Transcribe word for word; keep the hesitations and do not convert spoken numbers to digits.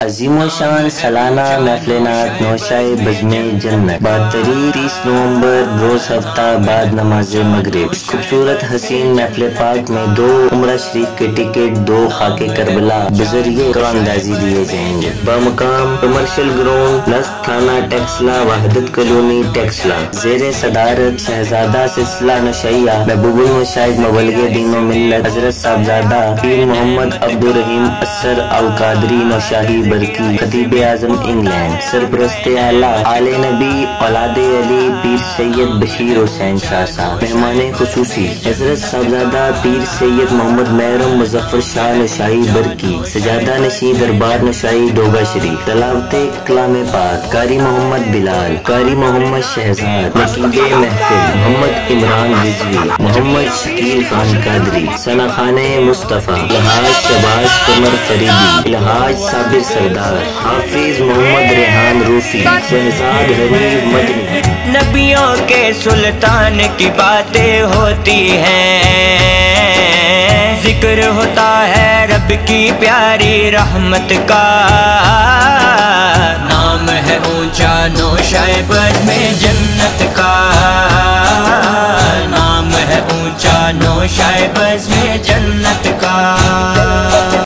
عظیم و شان سالانہ محفل نعت نوشائے بزم جنت باتری تیس نومبر روز ہفتہ بعد نماز مغرب۔ اس خوبصورت حسین محفل پاک میں دو عمرہ شریف کے ٹکٹ دو خاک کربلا بذریعے قرآن اندازی دیے جائیں گے۔ بمقام کمرشل گراؤنڈ نصب تھانہ ٹیکسلا وحدت کالونی ٹیکسلا، زیر صدارت شہزادہ سلسلہ نشیہ محبوب المشاہد مبلغ دین و ملت حضرت صاحبزادہ پیر محمد عبدالرحیم اثر القادری نوشاہی برکی، خطیب اعظم انگلینڈ، سرپرست اعلیٰ آل نبی اولاد علی پیر سید بشیر حسین شاہ صاحب۔ مہمان خصوصی حضرت صاحبزادہ پیر سید محمد محرم مظفر شاہ نوشاہی برکی، سجادہ نشین دربار نوشاہی ڈوگا شریف، تلاوت کلام پاک قاری محمد بلال، قاری محمد شہزاد، نقیب محفل محمد عمران رضوی، محمد شکیل خان قادری، ثنا خان مصطفیٰ، الحاج شباز قمر فریدی، الحاج صابر سردار، حافظ محمد ریحان روفی، شہزاد حنیف مدنی۔ نبیوں کے سلطان کی باتیں ہوتی ہیں، ذکر ہوتا ہے رب کی پیاری رحمت کا، نام ہے اونچا نوشائے بزم جنت کا، نام ہے اونچا نوشائے بزم